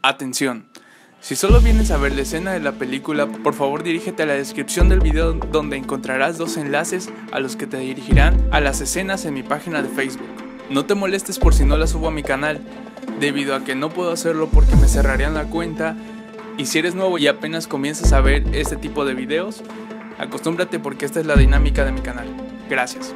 Atención, si solo vienes a ver la escena de la película, por favor dirígete a la descripción del video donde encontrarás dos enlaces a los que te dirigirán a las escenas en mi página de Facebook. No te molestes por si no la subo a mi canal, debido a que no puedo hacerlo porque me cerrarían la cuenta, y si eres nuevo y apenas comienzas a ver este tipo de videos, acostúmbrate porque esta es la dinámica de mi canal. Gracias.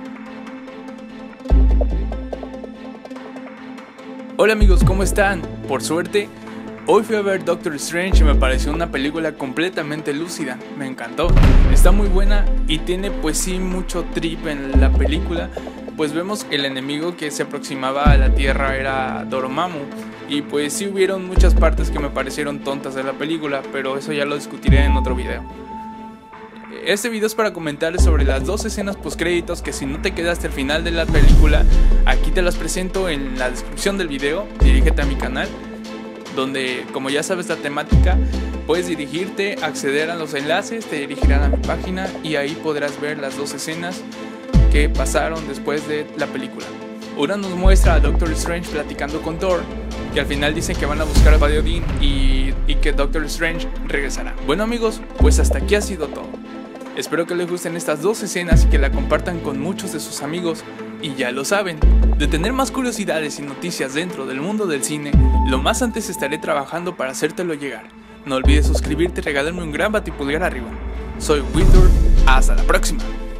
Hola amigos, ¿cómo están? Por suerte, hoy fui a ver Doctor Strange y me pareció una película completamente lúcida, me encantó. Está muy buena y tiene pues sí mucho trip en la película, pues vemos que el enemigo que se aproximaba a la Tierra era Dormammu. Y pues sí hubieron muchas partes que me parecieron tontas de la película, pero eso ya lo discutiré en otro video. Este video es para comentar sobre las dos escenas postcréditos que si no te quedaste al final de la película, aquí te las presento en la descripción del video, dirígete a mi canal, donde como ya sabes la temática, puedes dirigirte, acceder a los enlaces, te dirigirán a mi página y ahí podrás ver las dos escenas que pasaron después de la película. Una nos muestra a Doctor Strange platicando con Thor, que al final dicen que van a buscar a Paddy Odin y que Doctor Strange regresará. Bueno amigos, pues hasta aquí ha sido todo. Espero que les gusten estas dos escenas y que la compartan con muchos de sus amigos. Y ya lo saben, de tener más curiosidades y noticias dentro del mundo del cine, lo más antes estaré trabajando para hacértelo llegar. No olvides suscribirte y regalarme un gran batipulgar arriba. Soy Wildur, hasta la próxima.